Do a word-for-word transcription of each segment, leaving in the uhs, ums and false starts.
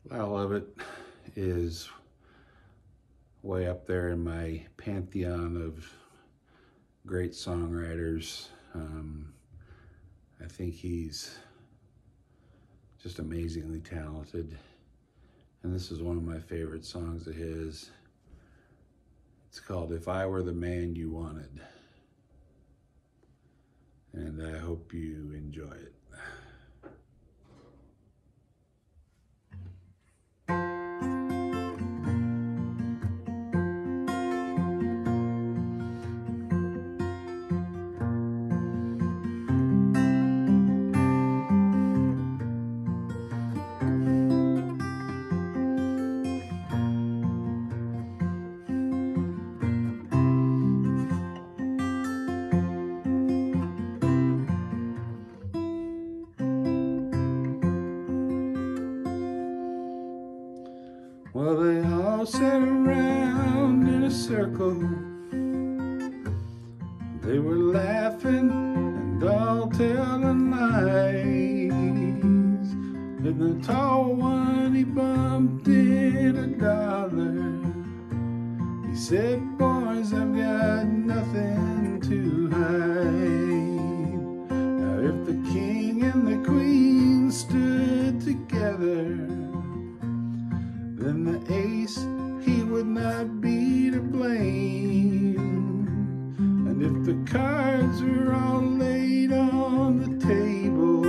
Lyle Lovett is way up there in my pantheon of great songwriters. Um, I think he's just amazingly talented. And this is one of my favorite songs of his. It's called If I Were the Man You Wanted. And I hope you enjoy it. Well, they all sat around in a circle. They were laughing and all telling lies. And the tall one, he bumped in a dollar. He said, boys, I've got nothing to hide. Now if the king and the queen stood together, then the ace, he would not be to blame. And if the cards were all laid on the table,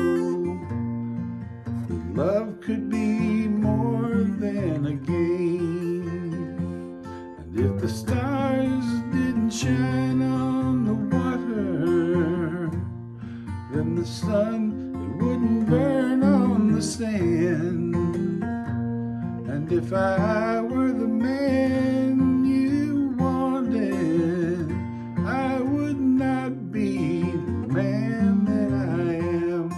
then love could be more than a game. And if the stars didn't shine on the water, then the sun, it wouldn't burn on the sand. And if I were the man you wanted, I would not be the man that I am.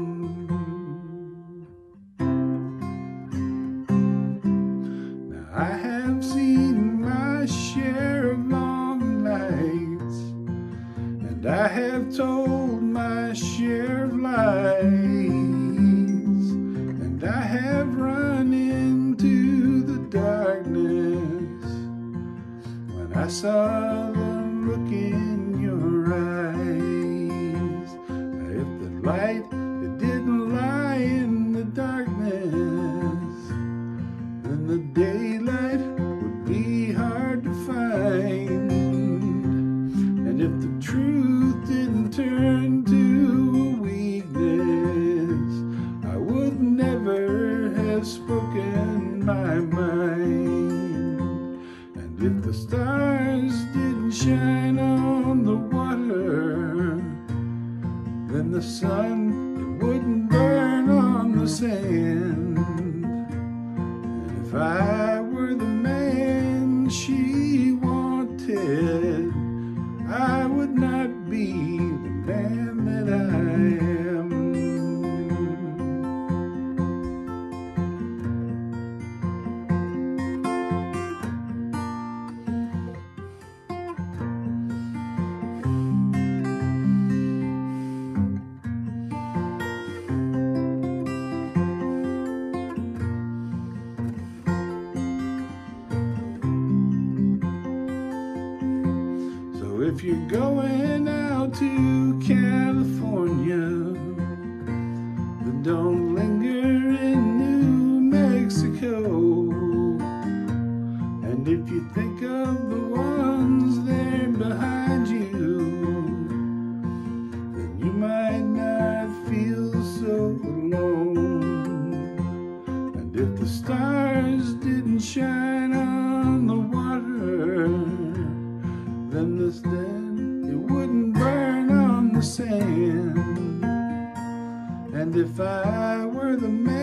Now I have seen my share of long nights, and I have told my share of lies, and I have run in darkness when I saw the look in your eyes. Now if the light, it didn't lie in the darkness, then the daylight would be hard to find. And if the truth didn't turn to a weakness, I would never have spoken my mind. And if the stars didn't shine on the water, then the sun, it wouldn't burn on the sand. And if I were the man she wanted, I would not be the man that I am. If you're going out to California, then don't linger in New Mexico. And if you think of the ones there behind you, then you might not feel so alone. And if the stars didn't shine on the water, then this then it wouldn't burn on the sand. And if I were the man